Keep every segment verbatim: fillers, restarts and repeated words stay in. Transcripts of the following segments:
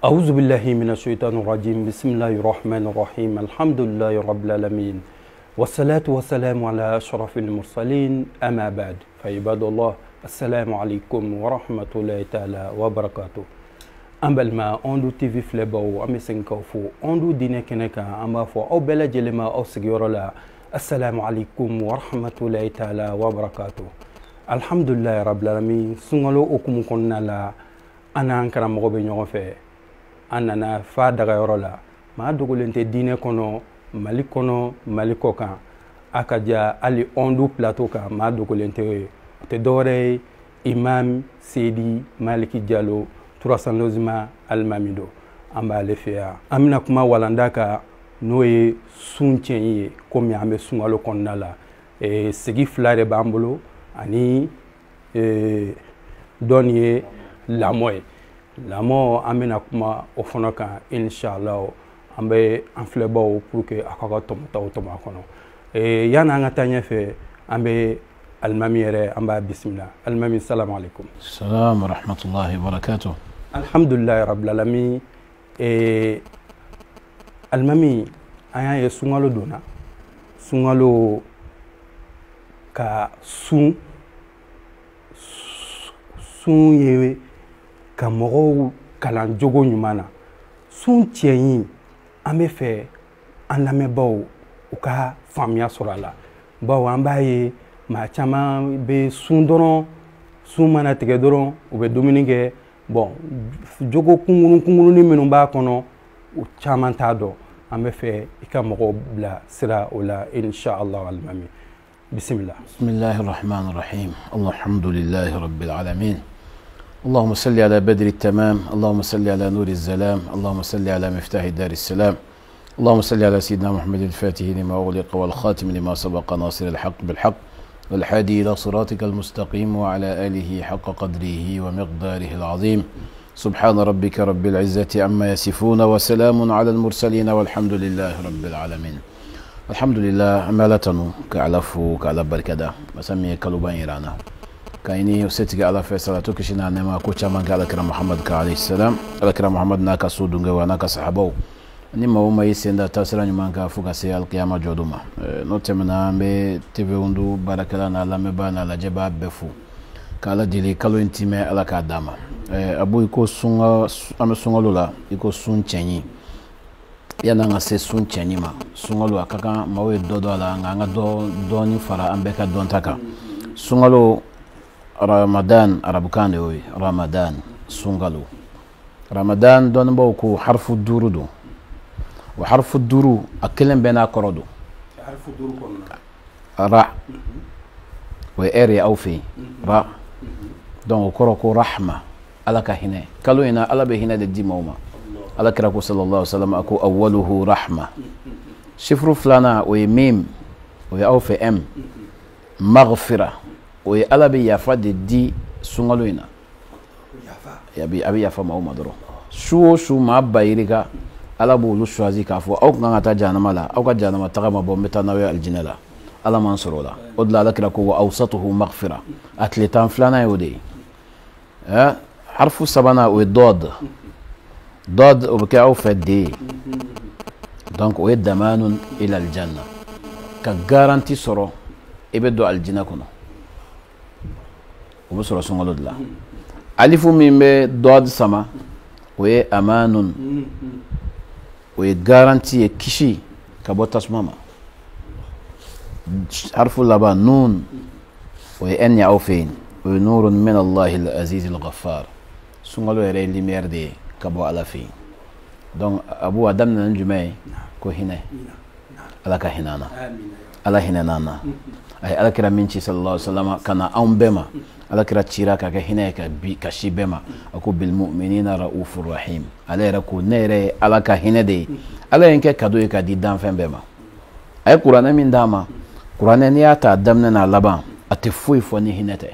أعوذ بالله من الشيطان الرجيم بسم الله الرحمن الرحيم الحمد لله رب العالمين والصلاة والسلام على أشرف المرسلين أما بعد فعباد الله السلام عليكم ورحمة الله تعالى وبركاته أمبل ما أندو تي في فلبو أمي سنكوفو أندو دينة كنكا أما فو أو بلا جلما أو سجيورلا السلام عليكم ورحمة الله تعالى وبركاته الحمد لله رب العالمين سنغلو أكم كنا لا أنا أنكر مغبي نغفي anana fa daga yoro la ma dogolente dine kono mali kono mali kokan akaja ali ondu plateau ka ma dogolente te dore imam Seydi Maliki Diallo turasanozima almamido amba le fia amina kuma walandaka noye sunchenye komi ambe sungalo konnala e segi flare bambolo ani e donye lamoy Lamo amena kuma ofonoka inshallah ambe anflebo pour que akaka tomta otoma kono e yana nga tanya fe ambe almami yere amba bismillah almami salam alaykum salam wa rahmatullahi wa barakatuh alhamdulillah rabbil alamin e almami aya ye sungalo dona sungalo ka sun sun yewe ka mɔgɔw kalan jogo ɲuman na sun tiɲɛni an bɛ fɛ an lamɛnbaaw u ka faamuya sɔrɔ a la bawo an b'a ye maa caman bɛ sun dɔrɔn sun mana tigɛ dɔrɔn u bɛ dumuni kɛ bon jogo kunkurun kunkurunin minnu b'a kɔnɔ u caman t'a dɔn an bɛ fɛ i ka mɔgɔw bila sira o la inshallah alimami bismillah bismillahir rahmanir rahim alhamdulillahi rabbil alamin اللهم صل على بدر التمام اللهم صل على نور الزلام اللهم صل على مفتاح دار السلام اللهم صل على سيدنا محمد الفاتح لما أغلق والخاتم لما سبق ناصر الحق بالحق والحادي إلى صراطك المستقيم وعلى آله حق قدره ومقداره العظيم سبحان ربك رب العزة عما يصفون وسلام على المرسلين والحمد لله رب العالمين الحمد لله عمالتنا كعلفو كعلب الكدا مسمي كلبان إيرانا كايني وستي على فيصل توكشنا نما كوتشا من قال كرم محمد عليه السلام على كرم محمد ناكا سودونغا وناكا صحابو نيما وما يسندا تاسراني مانكا فوكا سي القيامه جودوما نوتمنا مي تيفي وندو باركلانا لامبانا لا جبا بفو كالا ديلي كالو انتيمي على كاداما ابو يكو سونغا ام سونغلولا يكو سون تشاني yana nga se sun tshanyima sungalo akaka mawe dodo ala nga do doni fara ambeka don taka sungalo رمضان عربكان وي رمضان سونغالو رمضان دون بوكو حرف الدورو دو وحرف الدورو اكلم بينا كرودو حرف الدورو كنا را ويري او في را دون كروكو رحمه الك هنا قالوا هنا الله به هنا دي موما الله كركو صلى الله عليه وسلم اكو اوله رحمه شفر فلانا ويميم وياو في ام مغفره oye ala be yafa de di sungalo ina yafa yabi abi yafa ma o madoro shuo shu ma bayirika ala bo lu choisi ka fo aw kan ta janama la aw ka janama ta ma bombe ta nawe aljinala ala mansuro la odla la kira ko wa awsatuhu maghfira atletan flana yodi ha harfu sabana o dod dod o ka aw fadi donc o damanun ila aljanna ka garanti soro ibedo aljina kono وبصرة سنغلو دلا ألف من ضاد سما وي أمان وي غارانتي كشي كبوتاس ماما حرف اللبا نون وي أن يعوفين وي نور من الله العزيز الغفار سنغلو يري اللي ميردي كبو ألفين دون أبو أدم ننجمي كو هنا ألا كهنانا ألا هنانا أي ألا كرا منشي صلى الله عليه وسلم كان أم بما ala kira cira ka ka hinay ka bi ka shibema ako bil mu'minina raufur rahim ala era ko nere ala ka hinade ala yanke kado ka di dan fen bema ay qur'ana min dama qur'ana ni ata damna na laban ate foi fo ni hinate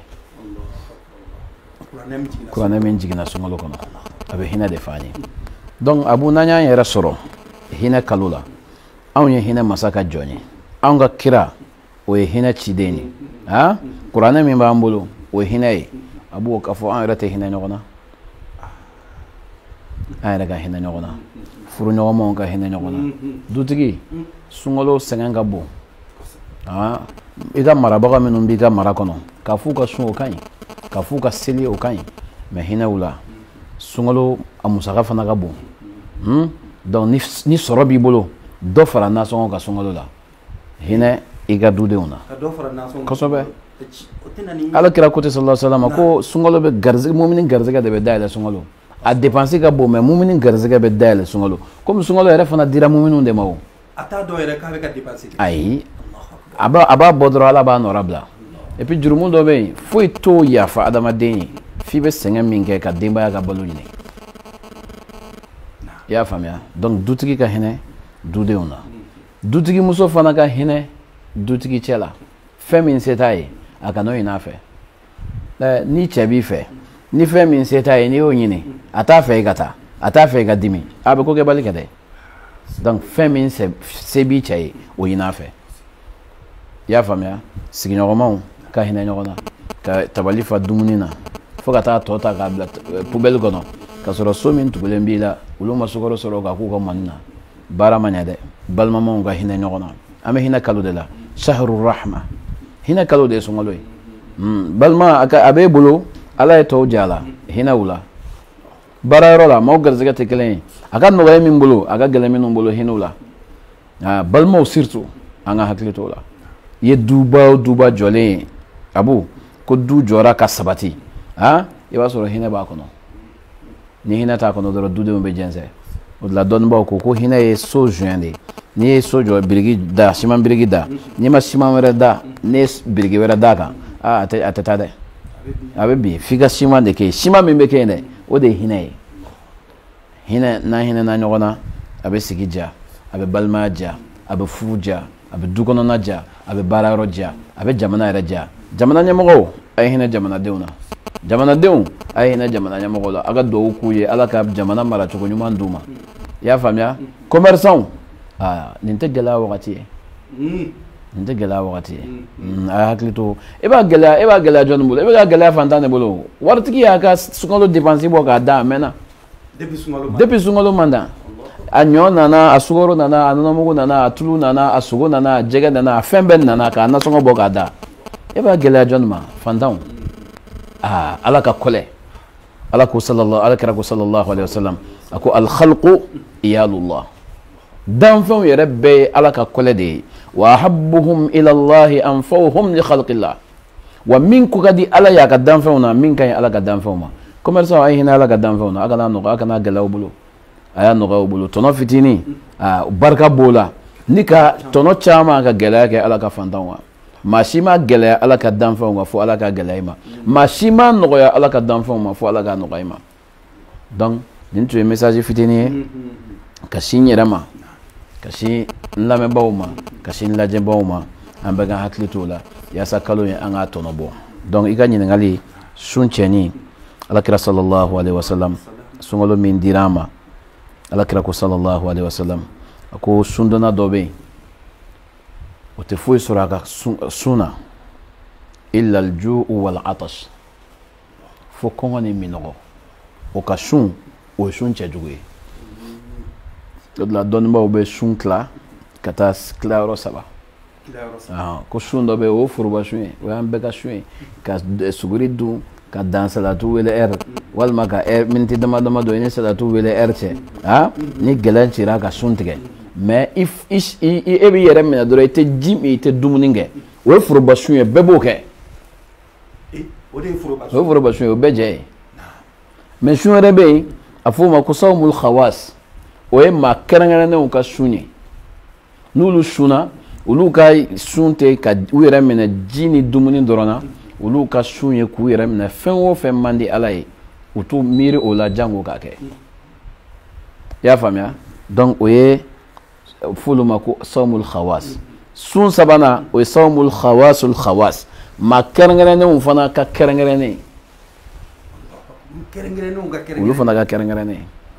qur'ana min jigina sumalo kono abe hinade fani donc abu nanya yera soro hina kalula awnya hina masaka joni anga kira o hina chideni ha qur'ana min ba ambulu وهنا أبوك أفو أن رته هنا نغنا an yɛrɛ ka hinɛ ɲɔgɔn na furuɲɔgɔnmaw ka hinɛ ɲɔgɔn na dutigi sunkalo sɛgɛn ka bon i ka marabaga minnu b'i ka mara kɔnɔ ka f'u ka sun o ka ɲi ka f'u ka seli o ka ɲi mɛ hinɛw la sunkalo a musaka fana ka bon donc ni sɔrɔ b'i bolo dɔ fara nasɔngɔ ka sunkalo la hinɛ i ka dudenw na kosɛbɛ ala kira ko ten sallallahu alaihi wasallam ko sunkalo bɛ garizɛgɛ mumini garizɛgɛ de bɛ dayɛlɛ sunkalo a dépense ka bon mɛ mumini garizɛgɛ bɛ dayɛlɛ sunkalo komi sunkalo yɛrɛ fana dira muminun de ma o a t'a dɔn yɛrɛ k'a bɛ ka dépense kɛ ayi a b'a a b'a bɔ dɔrɔn ala b'a nɔra bila et puis jurumu dɔ bɛ yen foyi t'o yafa adamaden ye f'i bɛ sɛgɛn min kɛ ka denbaya ka balo ɲini i y'a faamuya donc dutigi ka hinɛ dudenw na dutigi muso fana ka hinɛ dutigi cɛ la fɛn min se t'a ye a kana o ɲini a fɛ ni cɛ b'i fɛ ni fɛn min se t'a ye n'i y'o ɲini a t'a fɛ i ka taa a t'a fɛ i ka dimi a bɛ ko kɛbali kɛ dɛ donc fɛn min se b'i cɛ ye o ɲini a fɛ i y'a faamuya sigiɲɔgɔnmaw ka hinɛ ɲɔgɔn na ka tabali fa dumuni na fo ka taa tɔ ta k'a bila poubelle kɔnɔ ka sɔrɔ so min tugulen b'i la olu ma sukaro sɔrɔ ka k'u ka mɔni na baara ma ɲɛ dɛ balimamaw ka hinɛ ɲɔgɔn na an bɛ hinɛ kalo de la shahru rahma hinɛ kalo de ye sunkalo ye balima a b'e bolo ala ye tɔw diya la hinɛw la baarayɔrɔ la maaw garizɛgɛ tɛ kelen ye a ka nɔgɔya min bolo a ka gɛlɛn minnu bolo hinɛw la balimaw surtout an ka hakili t'o la i ye duba o duba jɔlen ye abu ko du jɔra ka sabati i b'a sɔrɔ hinɛ b'a kɔnɔ ni hinɛ t'a kɔnɔ dɔrɔn dudenw bɛ jɛnsɛn o de la dɔnnibaaw ko ko hinɛ ye so joint de ye n'i ye so jɔ biriki da siman biriki da n'i ma siman wɛrɛ da n'i ye biriki wɛrɛ d'a kan a tɛ a tɛ taa dɛ a bɛ bin f'i ka siman de kɛ yen siman min bɛ kɛ yen dɛ o de ye hinɛ ye hinɛ n'an hinɛna ɲɔgɔn na a bɛ sigi diya a bɛ balimaya diya a bɛ furu diya a bɛ du kɔnɔna diya a bɛ baarayɔrɔ diya a bɛ jamana yɛrɛ diya jamana ɲɛmɔgɔw a ye hinɛ jamanadenw na jamanadenw a ye hinɛ jamana ɲɛmɔgɔw la a ka duwawu k'u ye ala ka jamana maracogo ɲuman d'u ma i y'a faamuya commerçants aa nin tɛ gɛlɛya wagati ye nin tɛ gɛlɛya wagati ye a ye hakili to e b'a gɛlɛya e b'a gɛlɛya jɔnni bolo e bɛ ka gɛlɛya fantan de bolo waritigi y'a ka sunkalo dépense bɔ k'a da a mɛnna depuis sunkalo man dan a ɲɔ nana a sukaro nana a nɔnɔmugu nana a tulu nana a sogo nana a jɛgɛ nana a fɛn bɛɛ nana k'a nasɔngɔ bɔ k'a da e b'a gɛlɛya jɔnni ma fantanw aa ala ka kɔlɛ ala ko sallallahu ala kɛra ko sallallahu alaihi wasallam a ko al-khalqu iyalullah danfɛnw yɛrɛ bɛɛ ye ala ka kɔlɛ de ye wa ahabbuhum ila allahi anfa'uhum li khalqillah wa min ko ka di ala y'a ka danfɛnw na min ka ɲi ala ka danfɛnw ma commerçant a ye hinɛ ala ka danfɛnw na a kana nɔgɔya a kana gɛlɛya u bolo a y'a nɔgɔya u bolo tɔnɔ fitinin aa barika b'o la ni ka tɔnɔ caman ka gɛlɛya kɛ ala ka fantanw ma maa si ma gɛlɛya ala ka danfɛnw ma fo ala ka gɛlɛya i ma maa si ma nɔgɔya ala ka danfɛnw ma fo ala ka nɔgɔya i ma donc nin tun ye message fitinin ye ka sin yɛrɛ ma ka sin n lamɛnbaaw ma ka sin lajɛbaaw ma an bɛɛ ka hakili t'o la yaasa kalo in an k'a tɔnɔ bɔ donc i ka ɲininkali sun cɛni alakira sallallahu alaihi wasallam sunkalo min dira an ma alakira ko sallallahu alaihi wasallam a ko sundonna dɔ bɛ yen o tɛ foyi sɔrɔ a ka sun na illa al-ju'u wal-atash fo kɔngɔ ni minɔgɔ o ka sun o ye sun cɛjugu ye o de la dɔnnibaaw bɛ sun tila ka taa tilayɔrɔ saba ko sun dɔ bɛ yen o ye foroba sun ye o y'an bɛɛ ka sun ye ka suguri dun ka dan salatu wele ɛri walima ka miniti dama dama dɔ i ni salatu wele ɛri cɛ ni gɛlɛn cira ka sun tigɛ mais e b'i yɛrɛ minɛ dɔrɔn i tɛ ji min i tɛ dumuni kɛ o ye foroba sun ye bɛɛ b'o kɛ o ye foroba sun ye o bɛɛ jɛ ye mais sun wɛrɛ bɛ yen a fɔ o ma ko sawmul khawas o ye maa kɛrɛnkɛrɛnnenw ka sun ye n'olu sunna olu ka sun tɛ ka u yɛrɛ minɛ ji ni dumuni dɔrɔn na olu ka sun ye k'u yɛrɛ minɛ fɛn o fɛn man di ala ye u t'u miiri o la jango k'a kɛ i y'a faamuya donc o ye f'olu ma ko sawmul khawas sun sabanan o ye sawmul khawasul khawas maa kɛrɛnkɛrɛnnenw fana ka kɛrɛnkɛrɛnnen olu fana ka kɛrɛnkɛrɛnnen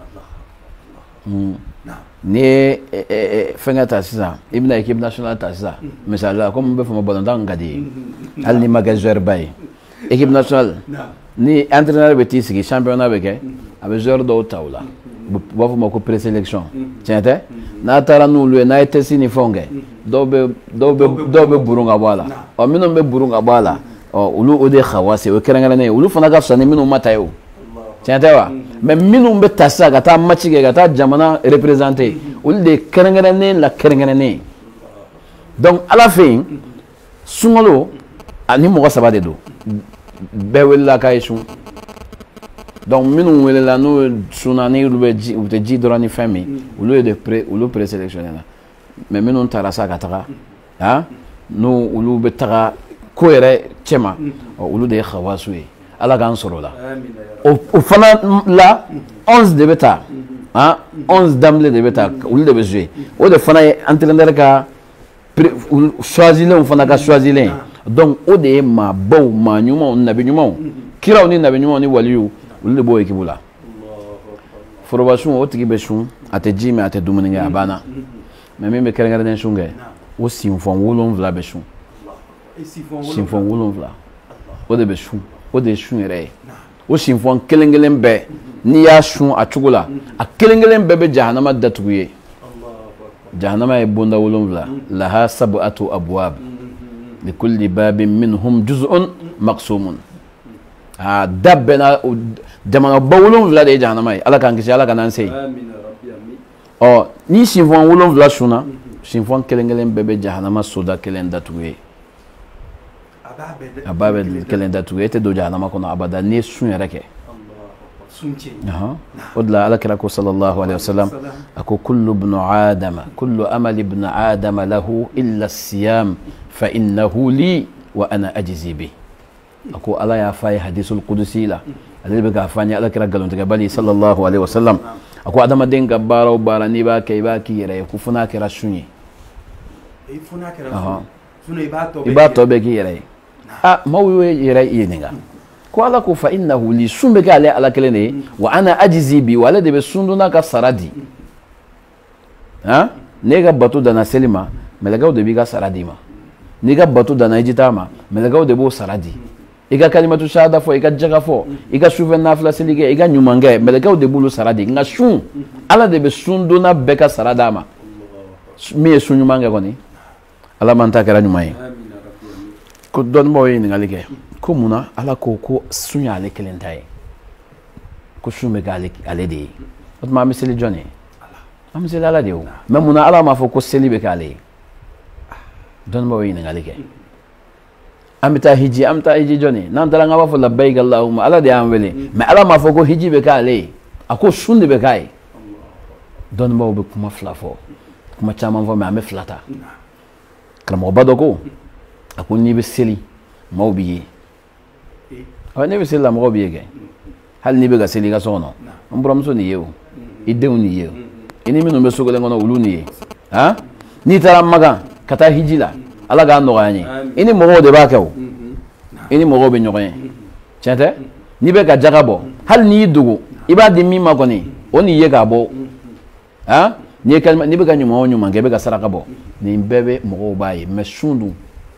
n'i ye fɛnkɛ ta sisan i bɛna équipe nationale ta sisan misali la komi n bɛ fɔ ma balontan ka di ye hali n'i ma kɛ joueur ba ye équipe nationale ni entraîneur bɛ t'i sigi championnat bɛ kɛ a bɛ joueur dɔw ta o la b'a fɔ ma ko présélection tiɲɛ tɛ n'a taara n'olu ye n'a ye test ni fɛnw kɛ dɔw bɛ dɔw bɛ dɔw bɛ burun ka bɔ a la ɔ minnu bɛ burun ka bɔ a la ɔ olu o de ye xawase o ye kɛrɛnkɛrɛnnen ye olu fana ka fisa ni minnu ma ta ye o tiɲɛ tɛ wa mais minnu bɛ ta sisan ka taa match kɛ ka taa jamana représenter olu de ye kɛrɛnkɛrɛnnen la kɛrɛnkɛrɛnnen ye donc ala fɛ yen sunkalo ani mɔgɔ saba de don bɛɛ welela k'a ye sun donc minnu welela n'u sunna ni olu bɛ ji u tɛ ji dɔrɔn ni fɛn min olu ye de pré olu présélectionné la mais minnu taara sa ka taga ah n'u olu bɛ taga ko yɛrɛ cɛ ma olu de ye xawasu ye ala k'an sɔrɔ o la o fana la onze de bɛ taa ah onze d'emblée de bɛ taa olu de bɛ jouer o de fana ye entraîneur ka choisilenw fana ka choisilen donc o de ye maabaw maa ɲumanw nabi ɲumanw kiraw ni nabi ɲumanw ni waliyu olu de b'o équipe la foroba sun o tigi bɛ sun a tɛ ji min a tɛ dumuni kɛ a banna mais min bɛ kɛrɛnkɛrɛnnen sun kɛ o sinfɔn wolonwula bɛ sun sinfɔn wolonwula o de bɛ sun o de ye sun yɛrɛ ye o sinfɔn kelen kelen bɛɛ n'i y'a sun a cogo la a kelen kelen bɛɛ bɛ jahanama datugu ye jahanama ye bonda wolonwula laha sab'atu abwab likulli babin minhum juz'un maqsumun a da bɛɛ na jamana ba wolonwula de ye jahanama ye ala k'an kisi ala ka n'an se yen ɔ ni sinfɔn wolonwula sunna sinfɔn kelen kelen bɛɛ bɛ jahanama soda kelen datugu ye a b'a bɛ kelen datugu e tɛ don jahanama kɔnɔ abada n'i ye sun yɛrɛ kɛ o de la ala kira ko sallallahu alaihi wasallam a ko kullu ibnu adama kullu amali ibnu adama lahu illa siyam fa innahu li wa ana ajzi bi a ko ala y'a f'a ye hadisul qudusi la ale bɛ k'a fɔ an ye ala kira ngalontigɛbali sallallahu alaihi wasallam a ko adamaden ka baara o baara n'i b'a kɛ i b'a k'i yɛrɛ ye ko fo n'a kɛra sun ye i b'a tɔ bɛɛ k'i yɛrɛ ye ah maaw y'o yɛrɛ ɲininka ko ala ko fa innahu li sun bɛ kɛ ale ala kelen de ye wa ana ajzi bi wa ale de bɛ sun donna ka sara di ah n'e ka bato danna seli ma mɛlɛkɛw de b'i ka sara d'i ma n'i ka bato danna hiji taa ma mɛlɛkɛw de b'o sara di i ka kalimatu shahada fɔ i ka jaga fɔ i ka sufɛ nafila seli kɛ i ka ɲuman kɛ mɛlɛkɛw de b'olu sara di nka sun ala de bɛ sun donna bɛɛ ka sara d'a ma min ye sun ɲuman kɛ kɔni ala man ta kɛra ɲuman ye ko dɔnnibaaw ye ɲininkali kɛ ko munna ala ko ko sun y'ale kelen ta ye ko sun bɛ kɛ ale de ye o tuma an bɛ seli jɔn ye an bɛ seli ala de ye o mɛ munna ala m'a fɔ ko seli bɛ kɛ ale ye dɔnnibaaw ye ɲininkali kɛ an bɛ taa hiji an bɛ taa hiji jɔn ye n'an taara an b'a fɔ labayika allahumma ala de y'an wele mɛ ala m'a fɔ ko hiji bɛ kɛ ale ye a ko sun de bɛ k'a ye dɔnnibaaw bɛ kuma fila fɔ kuma caman fɔ mɛ an bɛ fila ta karamɔgɔba dɔ ko a ko n'i bɛ seli maaw b'i ye ɔ n'i bɛ seli la mɔgɔw b'i ye kɛ hali n'i bɛ ka seli i ka so kɔnɔ an buramuso n'i ye o i denw n'i ye o i ni minnu bɛ so kelen kɔnɔ olu n'i ye han n'i taara Makan ka taa hiji la ala k'a nɔgɔya n ye i ni mɔgɔw de b'a kɛ o i ni mɔgɔw bɛ ɲɔgɔn ye tiɲɛ tɛ n'i bɛ ka jaga bɔ hali n'i y'i dogo i b'a di min ma kɔni o n'i ye k'a bɔ han n'i bɛ ka ɲuman o ɲuman kɛ i bɛ ka saraka bɔ nin bɛɛ bɛ mɔgɔw b'a ye mɛ sun dun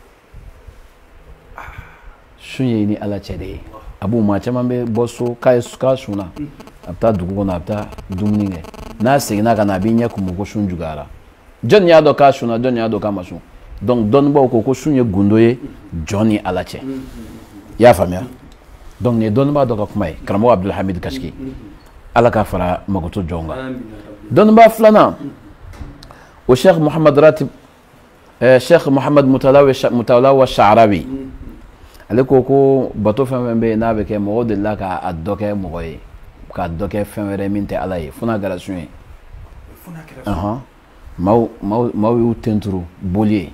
sun ye ni ala cɛ de ye a b'o maa caman bɛ bɔ so k'a sun na a bɛ taa dugu kɔnɔ a bɛ taa dumuni kɛ n'a seginna ka na a b'i ɲɛ kumu ko sun juguyara jɔnni y'a dɔn k'a sun na jɔnni y'a dɔn k'a ma sun donc dɔnnibaaw ko ko sun ye gundo ye jɔn ni ala cɛ i y'a faamuya donc nin ye dɔnnibaa dɔ ka kuma ye karamɔgɔ abdulhamid kasiki ala k'a fara makoto jɔn kan dɔnnibaa filanan o sheikh muhammad ratib sheikh muhammad mutalawa sha'arawi ale ko ko bato fɛn fɛn bɛ yen n'a bɛ kɛ mɔgɔw delila k'a dɔ kɛ mɔgɔ ye k'a dɔ kɛ fɛn wɛrɛ min tɛ ala ye fo n'a kɛra sun ye maaw y'u tenturu boli ye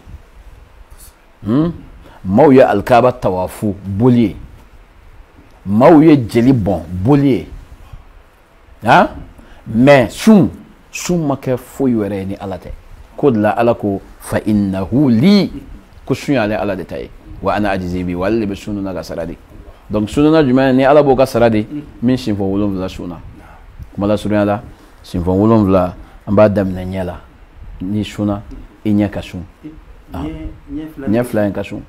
maaw ye alikaba tawafu boli ye maaw ye jeli bɔn boli ye mɛ sun sun ma kɛ foyi wɛrɛ ye ni ala tɛ ko de la ala ko fa innahu li ko sun y'ale ala de ta ye wa ana ajizi bi wale de bɛ sun na ka sara di donc sununa jumɛn ni ala b'o ka sara di min sinfɔ wolonwula sunna kuma la surunya la sinfɔ wolonwula an b'a daminɛ ɲɛ la ni sunna i ɲɛ ka sun ɲɛ fila in ka sun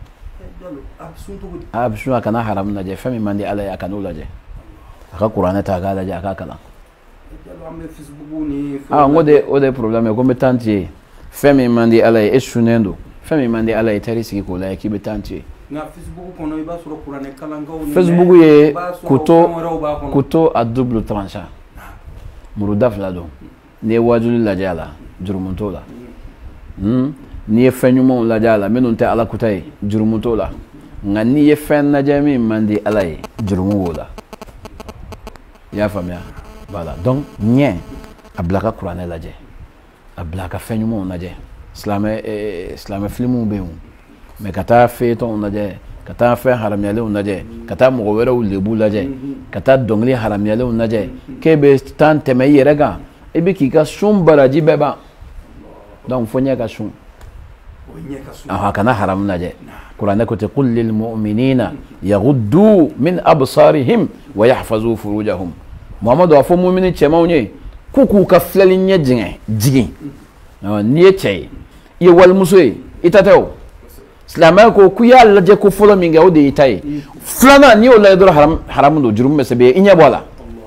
a bɛ sun a kana haramu lajɛ fɛn min man di ala ye a kan'o lajɛ a ka kuranɛ ta a k'a lajɛ a k'a kalan ah ngo de o de problème ko be tantie femi mandi ala e sunendo femi mandi ala e tari sigi ko la ki be tantie na Facebook kono iba suro kurane kalanga o Facebook ye kuto kuto a double tranchant muru dafla do ne wajuli la jala jurumunto la hmm ni fenyumo la jala menun ta ala kutai jurumunto la ngani ye fen na jami mandi ala e jurumu wola ya famia voilà donc nyen ablaka kurane la je ablaka fenyumo na je islam islam filmu be mais kata fe ton na je kata fe haram yale na je kata mo wera ulebu la je kata dongli haram yale na je kebe tan teme yerega ebe ki ka shum baraji beba donc fonya ka shum ah kana haram na je qur'an ko te qul lil mu'minina yaghuddu min absarihim wa yahfazu furujahum muhammadu afo mu'mini chema unye kuku ka flalin nya jinge jigi ni che ye wal musoy itatew islamai ko ku ya laje ko folo minga o de itai flana ni o la do haram haram do jurum mesebe inya bola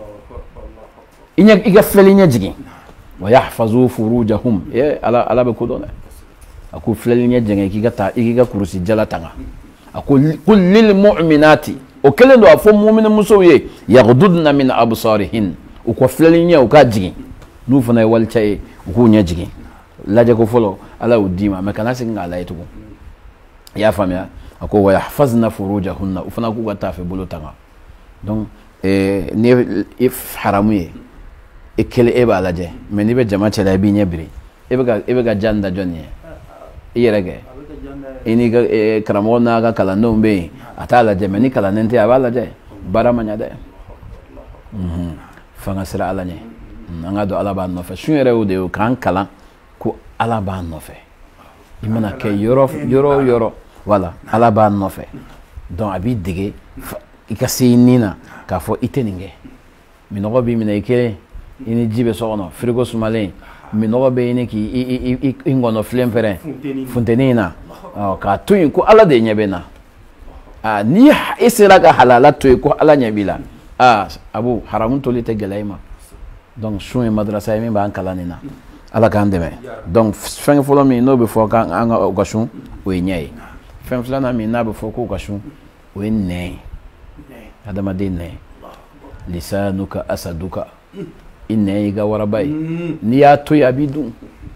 inya iga flalinya jigi wa yahfazu furujahum e ala ala be ko dona aku flalinya jigi ki gata iga kurusi jala tanga aku kul lil mu'minati o kelen do afo mu'min musoye yaghdudna min absarihin o ko flalinya o ka jigi nu fana wal chay ko nya jigi laje ko folo ala udima makana singa ala etugo ya famia ako wa yahfazna furujahunna ufana ku gata fe bolotanga donc eh ne if haramuye e kele e ba laje mais ni be jama chala bi nyebri e be ga e be ga janda jonye e yerege ini ga e kramo na ga kala no be atala je meni kala nente abala je barama nya de mhm fanga sira ala nye nga do ala ba no fe sunere o de o kan kala ko ala ba no fe imana ke yoro yoro yoro voilà ala ba no fe donc abi dege ikasi nina ka fo iteninge minogo bi mina ikere ini jibe sono frigo sumale minogo be ini ki i i ngono flemfere funtenina ka tuin ko ala de nyebena ah ni isira ka halala to ko ala nyebila ah abu haramun to lite gelaima donc shun madrasa mi ba kalanina ala kan deme donc fen folo mi no be fo kan anga okashun o nyai fen flana mi na be fo ko okashun o ne adama de ne lisanuka asaduka inne ga warabai ni ya to ya bidu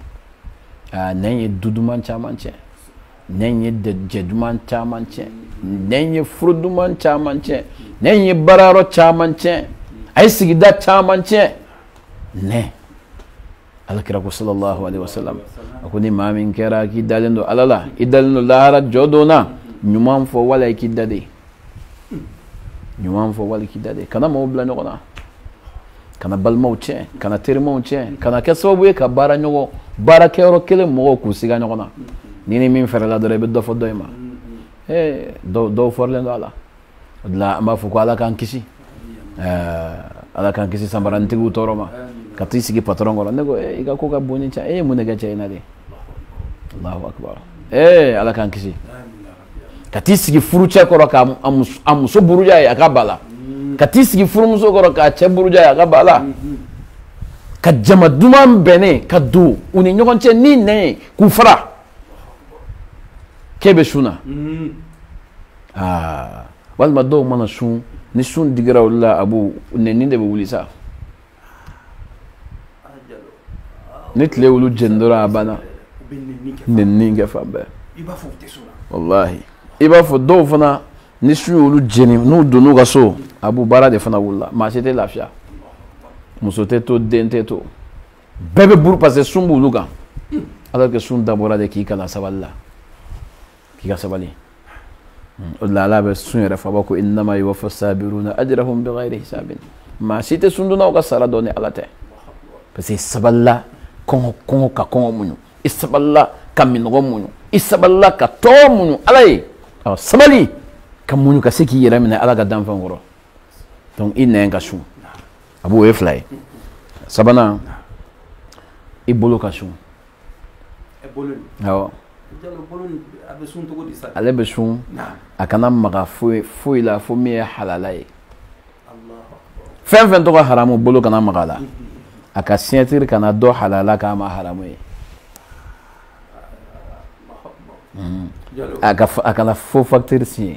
a nan ye duduman chamanche nan ye jeduman chamanche nan ye fruduman chamanche nan ye bararo chamanche ai sigida chamanche ne alakira ko sallallahu alaihi wasallam akuni mamin kera ki dalendo alala idalno lahara jodona nyumam fo wala ki dade nyumam fo wala ki dade kana mo bla nogona kana balmo che kana termo che kana kesobu e ka bara nyogo bara kero kele mo ku siga nogona nini min ferala dore be do fo doima eh do do forlendo ala la ma fo ko ala kan kisi eh ala kan kisi sambaranti gu toroma kati sigi patron ngolo nego e ga ko ga boni cha e munega cha ina de Allahu akbar eh ala kan kisi kati sigi furucha ko ka am am so buruja ya kabala kati sigi furum so ko ka che buruja ya kabala ka jama duman bene ka du uni nyogon che ni ne ku fara kebe shuna ah wal mado mana shun ni shun digira wala abu ne ni de wulisa nitle wulu jendora bana nenni ga fambe iba fo tesura wallahi iba fo do fana ni su wulu jeni no do no ga so abu bara de fana wulla ma c'était lafia musote to dente to bebe buru parce sumbu luga alors que sun dabora de ki kala saballa ki ga sabali Allah la be sun yara fa bako inma yuwaffa sabiruna ajrahum bighairi hisabin ma c'était sun do no ga sala doni alate parce que saballa kongo kongo ka kongo munyu isaballa ka minogo munyu isaballa ka to munyu alai aw sabali ka munyu ka seki yera mina ala ga dan fangoro donc inne nga shu abu e fly sabana ibolo ka shu e bolon aw jalo bolon abe sun to godi sa ale be shu akana maga fo fo ila fo mi halalai allah akbar fen fen to ka haramu bolo kana magala aka sientiri kana do halala kama haramu ye aka akana faux facteur signé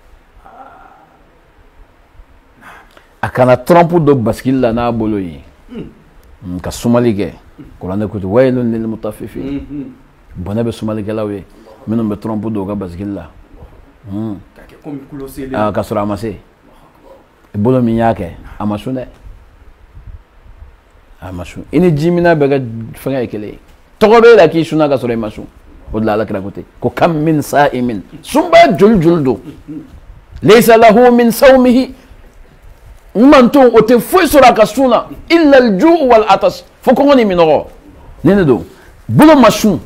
akana trompe do baskil la na bolo ye ka sumali ke Qur'an ko waylun lil mutaffifin bona be sumali ke lawe minum be trompe do ga baskil la ka ke comme kulosele ah ka sura amase bolo mi yake amashune amashu ini jimina be ga fanga ekele togobe la ki shuna ka sura amashu odla la kira kote ko kam min sa'imin sumba juljuldu laysa lahu min sawmihi manton ote foi sura ka suna illa al-ju' wal atas fokoni minoro nene do bolo mashu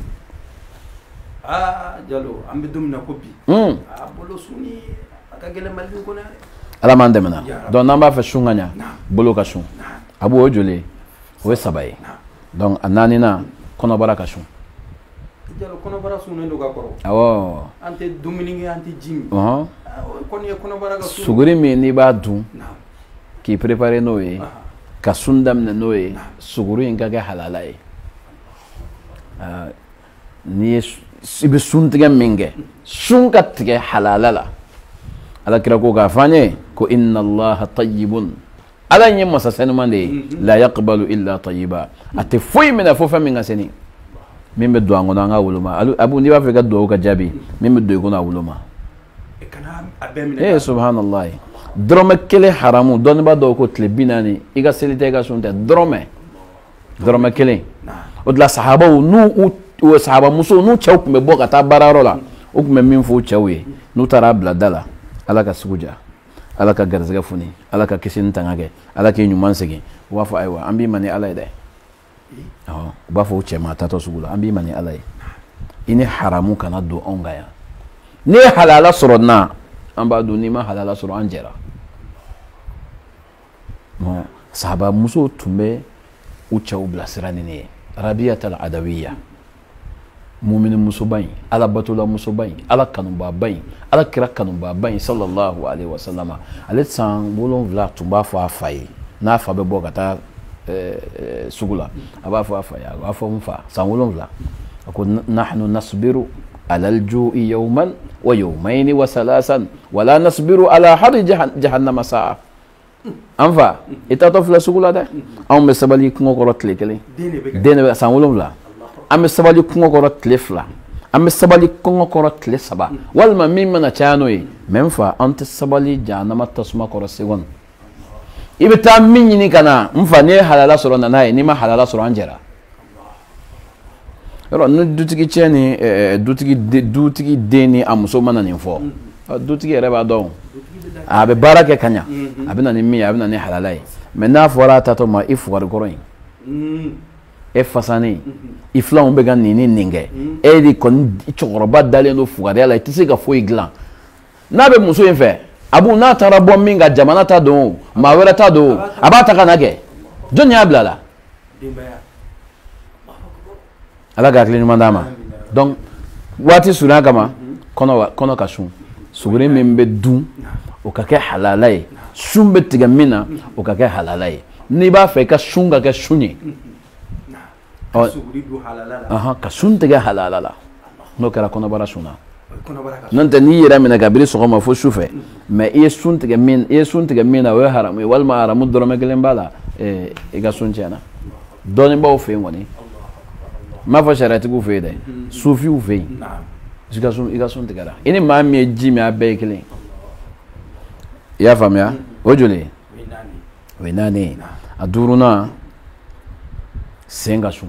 ah jalo ambe dumna kopi hmm ah bolo suni aka gele malin ko na ala mande mena donc namba fa shunganya bolo ka shun abu ojole we sabaye donc anani na kono baraka shun jalo kono bara sunu ndo ga koro awo ante duminingi ante jimi uh kono ye kono bara ga sunu suguri mi ni ba dun ki préparer noé ka sundam na noé suguru inga ga halala e ah ni ibe suntiga minge sunga tige halala la ala kira ko ga fanye ko inna allaha tayyibun ala nyi masa senu mande la yaqbalu illa tayyiba ate foy mena fo fa minga seni mimbe do ngona nga wuluma abu ni ba fe ga do ka jabi mimbe do ko na wuluma e kana abemina eh subhanallah drome kele haramu don ba do ko tle binani iga selite ga sunte drome drome kele odla sahaba nu u sahaba muso nu chaw me boka ta bararo la o me min fu chawye nu tara bladala ala ka suja ala ka garzaga funi ala ka kisin tangage ala ke nyuman sege wa fa aywa ambi mani ala ide oh ba fo che mata to sugula ambi mani ala ini haramu kana do ongaya ne halala suronna amba do ni ma halala suru anjera mo sahaba muso tumbe u chaw blasirani ne rabiyat al adawiyya mu'min musubai ala batula musubai ala kanun babai ala kira kanun babai sallallahu alaihi wasallam alet san bolon vla tumba fa fai na fa be bogata euh sugula aba fa fa ya aba fa mfa san bolon vla ko nahnu nasbiru ala al-ju'i yawman wa yawmayn wa salasan wala nasbiru ala har jahannama sa'a anfa ita to fla sugula da am be sabali ko ngorotle kele dene san bolon vla am sabali kungo koro tlefla am sabali kungo koro tlesaba walma mimma na chano yi memfa ante sabali janama tasma koro segon ibita minni ni kana mfa ne halala soro na nayi ni ma halala soro anjera ro no dutigi cheni eh dutigi dutigi deni amso mana ni fo dutigi reba do abe baraka kanya abina ni mi abina ni halalai mena fora tato ma ifu war goroin e fasani ifla on be gan ni ninge e di kon choroba dale no fugare ala tisi ga foi glan na be muso infe abu na tara bom minga jamana ta do ma wera ta do abata kana ke jonya blala ala ga klin mandama donc wati suna kama kono kono kasun sugure membe dun o ka ke halalai sumbe tiga mina o ka ke halalai ni ba fe ka sunga ke sunni aha ka sunte ga halala no kala kono bara suna non te ni yera mina gabiri so ma fo shufe mais e sunte ga min e sunte ga mina wa haram wal ma haram do ma gelen bala e e ga sunjana doni ba o fe ngoni ma fa sharati ku fe dai sufi u fe jiga sun iga sunte ga ini ma mi ji mi abe kelen ya famia ojole we nani aduruna senga sun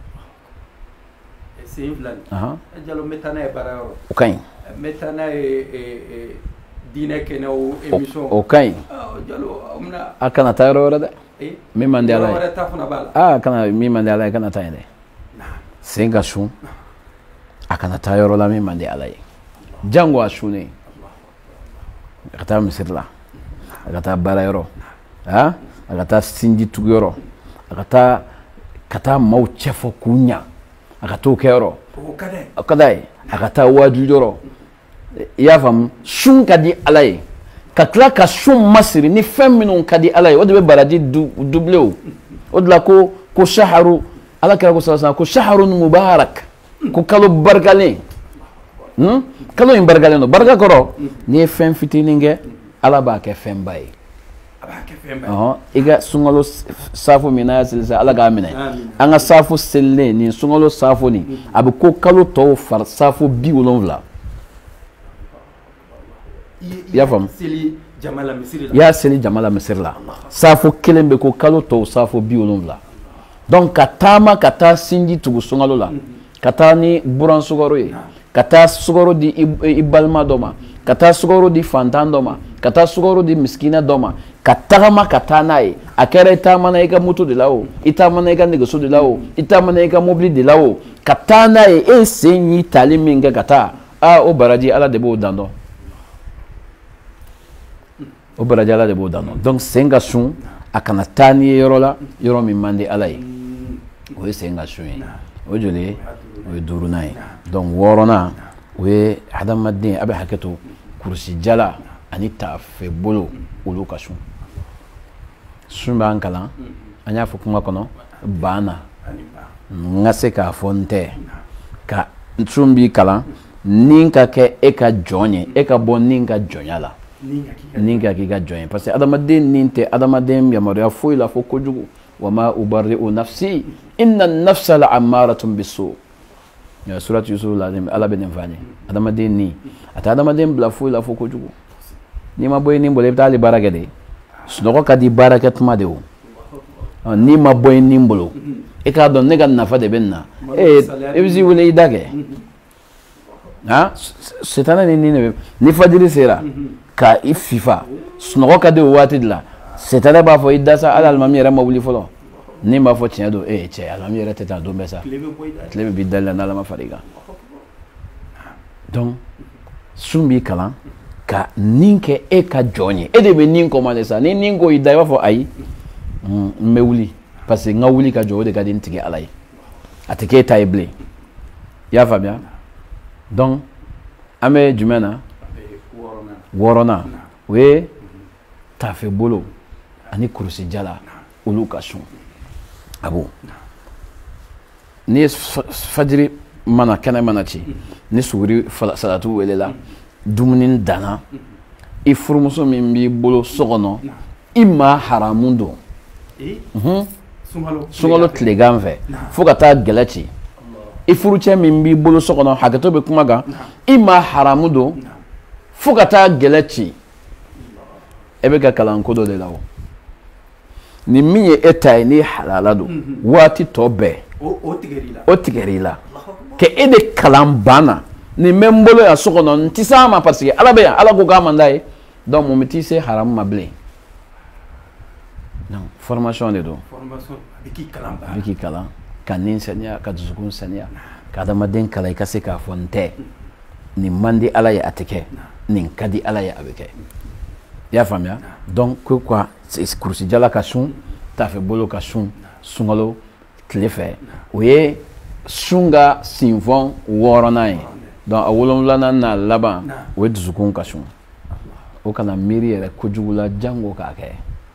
aha jalo metana e bararo okay metana e dine kene o emission okay jalo amna akana tayro rada eh mi mande ala wala tafuna bala ah kana mi mande ala kana tayne senga sun akana tayro la mi mande ala jango ashune akata misirla akata barayro ha akata sinji tugoro akata kata mau chefo kunya akato kero okade akadai akata waju doro ya fam shun kadi alai katla ka shun masiri ni feminine kadi alai wodi be baradi du doubleu odla ko ko shaharu ala kira ko sallallahu ko shaharun mubarak ko kalo bargalen hmm kalo in bargalen no barga koro ni fem fitininge ala ba ke fem bay oh iga sungalo safu mina silsa ala ga mina anga safu selle ni sungalo safu ni abu ko kalo to far safu bi wolonvla ya fam jamala misiri ya seli jamala misiri la safu kelembe ko kalo to safu bi wolonvla donc katama kata sinji tugu sungalo la kata ni buran sugoro ye kata sugoro di ibalma doma kata sugoro di fantan doma kata sugoro di miskina doma kata ma kata nae akere ita mana ega mutu de lao ita mana ega negoso de lao ita mana ega mobili de lao kata nae e senyi taliminga kata a o baraji ala debo dando o baraji ala debo dando donc senga sun akana tani yorola yoro mi mande alai o e senga sun o jole o e duru nae donc worona o e hadamadin abe haketo kursi jala ani tafe bolo olu ka sun sun b'an kalan an y'a fɔ kuma kɔnɔ bana n ka se k'a fɔ n tɛ ka sun b'i kalan ni ka kɛ e ka jɔn ye e ka bɔ ni ka jɔnya la ni ka k'i ka jɔn ye parce que adamaden ni tɛ adamaden yamaruya foyi la fo kojugu wa ma ubari'u nafsi inna nafsa la amaratun bisu surat yusuf la ala bɛ nin fɔ an ye adamaden ni a tɛ adamaden bila foyi la fo kojugu ni ma bɔ ni bolo i bɛ taa hali baara kɛ de sunɔgɔ ka di baara kɛ tuma de o ni ma bɔ ni bolo e k'a dɔn ne ka nafa de bɛ nin na ee i bɛ s'i wele i da kɛ ah sitana ni ni ne ni fajiri sera ka i fifa sunɔgɔ ka di o waati de la sitana b'a fɔ i da sa hali alimami yɛrɛ ma wuli fɔlɔ ni b'a fɔ tiɲɛ don ee cɛ alimami yɛrɛ tɛ taa don bɛɛ sa tile bɛ b'i dali la n'ala ma far'i kan donc sun b'i kalan ka nin kɛ e ka jɔn ye e de bɛ nin commandé sa ni nin ko i da i b'a fɔ ayi n bɛ wuli parce que n ka wuli ka jɔ o de ka di n tigi ala ye a tɛ k'e ta ye bilen i y'a faamuya donc an bɛ jumɛn na wɔɔrɔnan o ye tafe bolo ani kurusi jala olu ka sun a b'o ni fajiri mana kɛnɛ mana ci ni suguri salatu welela dumuni danna i furumuso min b'i bolo so kɔnɔ i ma haramu don sunkalo tilegan fɛ fo ka taa gɛlɛ ci i furucɛ min b'i bolo so kɔnɔ hakɛto bɛ kuma kan i ma haramu don fo ka taa gɛlɛ ci e bɛ ka kalan ko dɔ de la o ni min ye e ta ye ni halala don waati tɔ bɛɛ o tigɛr'i la kɛ e de kalan banna ni bɛ n bolo yan so kɔnɔ n tɛ s'a ma parce que ala bɛ yan ala ko k'a man d'a ye donc mun bɛ t'i se haramu ma bilen donc formation de don a bɛ k'i kalan ka nin saniya ka dusukun saniya ka adamaden kalan i ka se k'a fɔ n tɛ nin man di ala ye a tɛ kɛ nin ka di ala ye a bɛ kɛ i y'a faamuya donc ko quoi kurusi jala ka sun tafe bolo ka sun sunkalo tile fɛ o ye sun ka sinfɔn wɔɔrɔnan ye donc a wolonwulanan n'a laban o ye dusukun ka sun o kana miiri yɛrɛ kojugu la jango k'a kɛ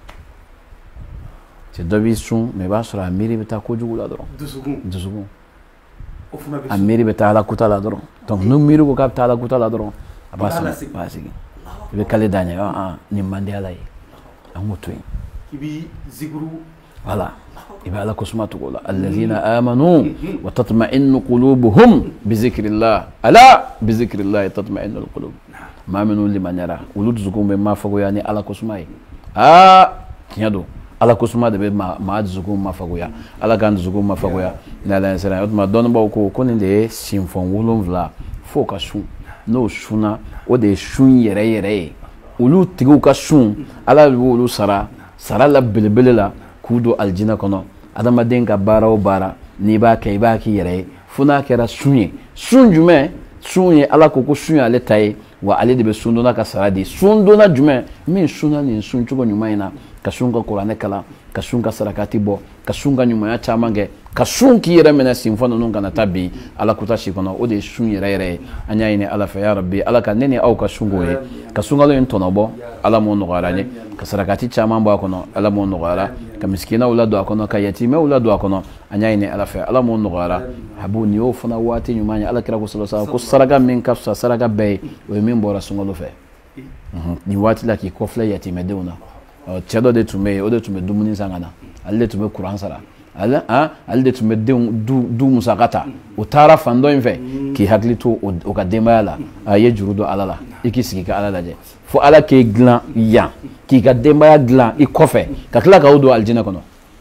cɛ dɔ b'i sun mais i b'a sɔrɔ a miiri bɛ taa kojugu la dɔrɔn dusukun a miiri bɛ taa ala kuta la dɔrɔn donc n'o miiri ko k'a bɛ taa ala kuta la dɔrɔn a b'a sigi a b'a sigi i bɛ kale da ɲɛ ah nin man di ala ye an k'o to yen i bɛ zikuru voilà i bɛ ala kosuma tugu o la alladhina amanu wa tatma'innu qulubuhum bi zikrillah ala bi zikrillah tatma'innu alqulub maa minnu limaniyara olu dusukun bɛ mafagoya ni ala kosuma ye aa tiɲɛ don ala kosuma de bɛ maa dusukun mafagoya ala k'an dusukun mafagoya ni ala ye sira o tuma dɔnnibaw ko ko nin de ye sinfɔn wolonwula fo ka sun n'o sunna o de ye sun yɛrɛ yɛrɛ ye olu tigiw ka sun ala de b'olu sara sara la belebele la k'u don alijinɛ kɔnɔ adamaden ka baara o baara n'i b'a kɛ i b'a k'i yɛrɛ ye fo n'a kɛra sun ye sun jumɛn sun ye ala ko ko sun ye ale ta ye wa ale de bɛ sun donna ka sara di sun donna jumɛn min sunna nin sun cogo ɲuman in na ka sun ka kuranɛ kalan ka sun ka sarakati bɔ ka sun ka ɲumanya caman kɛ ka sun k'i yɛrɛ minɛ sinfɔ ninnu kana taa bin ala kuta si kɔnɔ o de ye sun yɛrɛ yɛrɛ ye an y'a ɲini ala fɛ ya rabbi ala ka ne ni aw ka sunko ye ka sunkalo in tɔnɔbɔ ala m'o nɔgɔyara n ye ka sarakati caman bɔ a kɔnɔ ala m'o nɔgɔyara ka miskinaw ladon a kɔnɔ ka yatimɛw ladon a kɔnɔ an y'a ɲini ala fɛ ala m'o nɔgɔyara habu nin y'o fana waati ɲuman ye ala kira ko sallallahu alaihi wasallam ko saraka min ka fisa saraka bɛɛ ye o ye min bɔra sunkalo fɛ nin waati la k'i kɔfilɛ yatimɛdenw na cɛ dɔ de tun bɛ yen o de tun bɛ dumuni san ka na ale de tun bɛ kuran sara ale ale de tun bɛ denw du musaka ta o taara fan dɔ in fɛ k'i hakili to o ka denbaya la a ye juru don ala la i k'i sigi ka ala lajɛ fo ala k'e dilan yan k'i ka denbaya dilan i kɔfɛ ka tila k'aw don alijinɛ kɔnɔ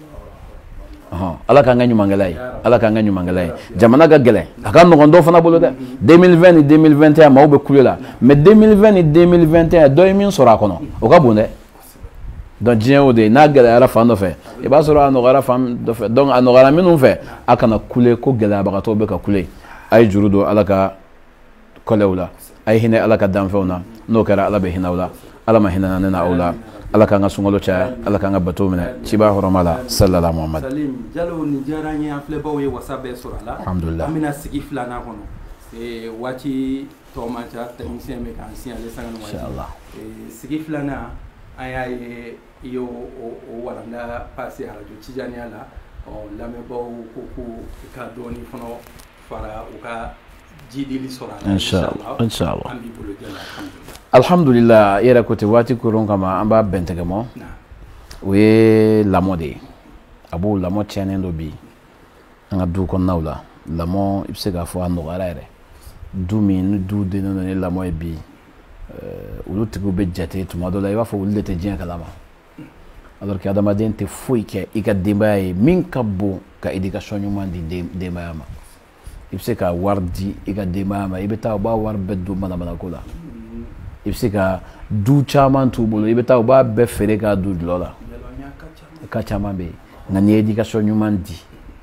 ala k'an ka ɲumankɛla ye ala k'an ka ɲumankɛla ye jamana ka gɛlɛn a ka nɔgɔn dɔ fana bolo dɛ deux mille vingt ni deux mille vingt et un maaw bɛ kule la mais deux mille vingt ni deux mille vingt et un dɔ ye min sɔrɔ a kɔnɔ o ka bon dɛ donc diɲɛ o de ye n'a gɛlɛyara fan dɔ fɛ i b'a sɔrɔ a nɔgɔyara fan dɔ fɛ donc a nɔgɔyara minnu fɛ a kana kule ko gɛlɛyabagatɔw bɛ ka kule a ye juru don ala ka kɔlɛw la a ye hinɛ ala ka danfɛnw na n'o kɛra ala bɛ hinɛ aw la ala ma hinɛ ne na aw la ala k'an ka sunkalo caya ala k'an ka bato minɛ ciba hɔrɔma la salala muhammad salim jalo ni diyara n ye an filɛbaw ye wasa bɛɛ sɔrɔ a la alhamdulillah an bɛna sigi filanan kɔnɔ waati tɔ man ca technicien bɛ k'an signale sanga ni waati inshallah sigi filanan an y'a ye i y'o o walanda passe arajo Tijaniya la lamɛnbaaw ko ko i ka dɔɔni fana fara u ka jidili sɔrɔ a la inshallah inshallah an b'i bolo jala alhamdulillah i yɛrɛ ko ten waati koron kama an b'a bɛn tɛgɛ mɔ o ye lamɔ de ye a b'o lamɔ tiɲɛnen dɔ bi an ka du kɔnɔnaw la lamɔ i bɛ se k'a fɔ a nɔgɔyara yɛrɛ du min ni du dennen don ni lamɔ ye bi olu tigiw bɛ jate tuma dɔ la i b'a fɔ olu de tɛ diɲɛ kalama alors que adamaden tɛ foyi kɛ i ka denbaya ye min ka bon ka éducation ɲuman di denbaya ma i bɛ se ka wari di i ka denbaya ma i bɛ taa u b'a wari bɛɛ don manamanako la i bɛ se ka du caman t'u bolo i bɛ taa u b'a bɛɛ feere k'a don dulɔ la ka caman bɛ yen nka n'i ye éducation ɲuman di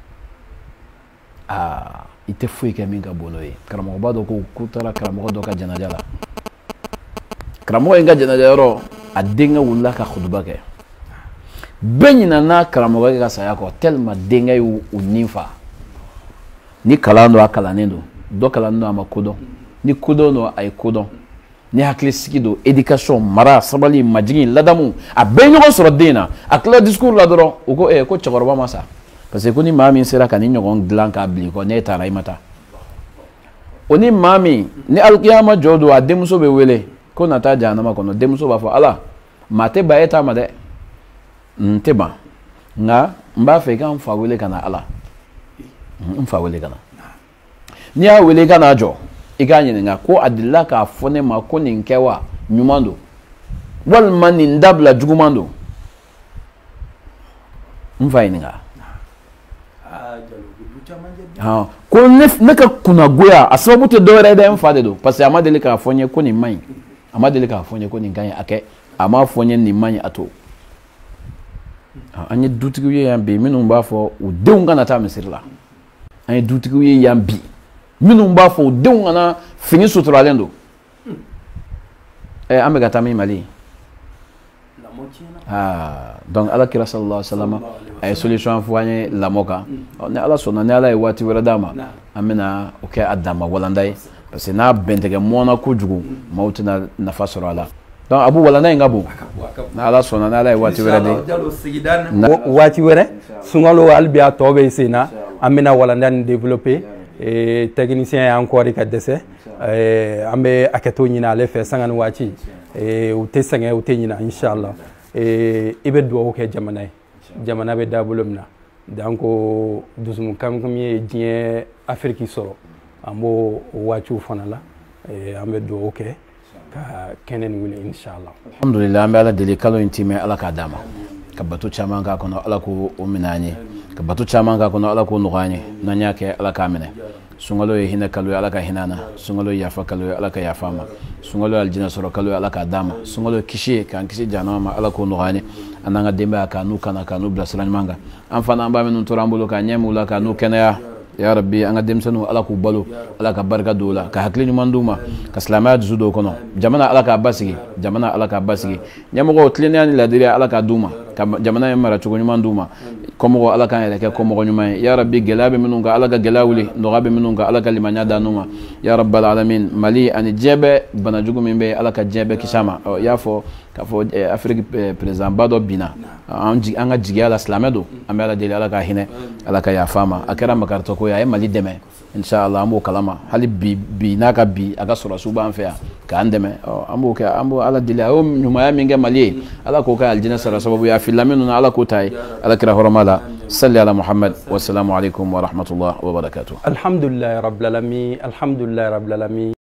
aa i tɛ foyi kɛ min ka bon n'o ye karamɔgɔba dɔ ko k'u taara karamɔgɔ dɔ ka janaja la karamɔgɔ in ka janaja yɔrɔ a denkɛ wulila ka xutuba kɛ bɛɛ ɲinana karamɔgɔ ka saya kɔ tellement denkɛ y'u nin fa ni kalan don a kalannen don dɔ kalannen don a ma kodɔn ni kodɔn don a ye kodɔn ni hakilisigi don éducation mara sabali majigin ladamu a bɛɛ ɲɔgɔn sɔrɔ den na a tila discours la dɔrɔn u ko eh ko cɛkɔrɔba ma sa parce que ko ni maa min sera ka ni ɲɔgɔn dilan k'a bila i kɔ n'e taara i ma taa o ni maa min ni alikiyama jɔ don a denmuso bɛ wele ko na taa jahanama kɔnɔ denmuso b'a fɔ ala maa tɛ ban e ta ma dɛ n tɛ ban nka n b'a fɛ i ka n fa wele ka na ala n fa wele ka na n'i y'a wele i ka n'a jɔ i k'a ɲininka ko a delila k'a fɔ ne ma ko nin kɛ wa ɲuman don walima nin dabila juguman don n fa ɲininka ko ne ka kunnagoya a sababu tɛ dɔwɛrɛ dɛ n fa de don parce que a ma deli k'a fɔ n ye ko nin man ɲi a ma deli k'a fɔ n ye ko nin ka ɲi a kɛ a ma fɔ n ye nin man ɲi a to an ye dutigiw ye yan bi minnu b'a fɔ u denw kana taa misiri la an ye dutigiw ye yan bi minnu b'a fɔ u denw kana fini suturalen don an bɛ ka taa min Mali donc ala kira sallallahu alaihi wasallam a ye solution fɔ an ye lamɔ kan ni ala sɔnna ni ala ye waati wɛrɛ d'a ma an bɛna o kɛ a dan ma walanda ye parce que n'a bɛntigɛ mɔnna kojugu maaw tɛna nafa sɔrɔ a la donc abu walanda in ka bon ni ala sɔnna ni ala ye waati wɛrɛ de waati wɛrɛ sunkalo hali bi a tɔ bɛ sen na an bɛna walanda nin développer technicien y'an kɔɔri ka dɛsɛ an bɛ hakɛto ɲini ale fɛ sanga ni waati u tɛ sɛgɛn u tɛ ɲina inshallah i bɛ dugawu kɛ jamana ye jamana bɛ dabolo min na donc dusumukan min ye diɲɛ Afiriki sɔrɔ an b'o waatiw fana la an bɛ dugawu kɛ ka kɛnɛ nin wuli inshallah alhamdulillah an bɛ ala deli kalo in timɛ ala k'a d'a ma ka bato caman k'a kɔnɔ ala k'o minɛ an ye ka bato caman k'a kɔnɔ ala k'o nɔgɔya an ye n'an y'a kɛ ala k'a minɛ sunkalo ye hinɛ kalo ye ala ka hinɛ an na sunkalo ye yafa kalo ye ala ka yafa an ma sunkalo ye alijinɛ sɔrɔ kalo ye ala k'a d'a ma sunkalo ye kisi ye k'an kisi jahanama ma ala k'o nɔgɔya an ye an n'an ka denbaya k'a n'u kana k'a n'u bila sira ɲuman kan an fana an b'a minnu tora an bolo k'a ɲɛ m'u la k'a n'u kɛnɛya ya rabbi an ka denmisɛnninw ala k'u balo ala ka barika don u la ka hakili ɲuman d'u ma ka silamɛya dusu don u kɔnɔ jamana ala k'a basigi jamana ala k'a basigi ɲɛmɔgɔw tilennenya ni ladiriya ala k'a d'u ma ka jamana ye mara cogo ɲuman d'u ma komo ala kan yɛrɛ kɛ komo ɲuman ye ya rabbi gɛlɛya bɛ minnu kan ala ka gɛlɛya wuli nɔgɔya bɛ minnu kan ala ka limaniya da n'u ma ya rabbal alamin Mali ani diɲɛ bɛɛ bana jugu min bɛ ala ka diɲɛ bɛɛ kisi a ma i y'a fɔ k'a fɔ Afrique président ba dɔ binna an ka jigiya la silamɛ don an bɛ ala deli ala ka hinɛ ala ka yafa ma a kɛra makaritɔ ko ye a ye Mali dɛmɛ inshallah an b'o kalama hali bi bi n'a ka bi a ka sɔrɔsiw b'an fɛ yan k'an dɛmɛ an b'o kɛ an b'o ala deli a y'o ɲumanya min kɛ Mali ye ala k'o kɛ aljinɛ sara sababu ye a filila minnu na ala k'o ta ye ala kira hɔrɔma la salli ala Muhammad wassalamu alaikum wa rahmatullahi wa barakatuh. Alhamdulillahi rabbil alamin, alhamdulillahi rabbil alamin.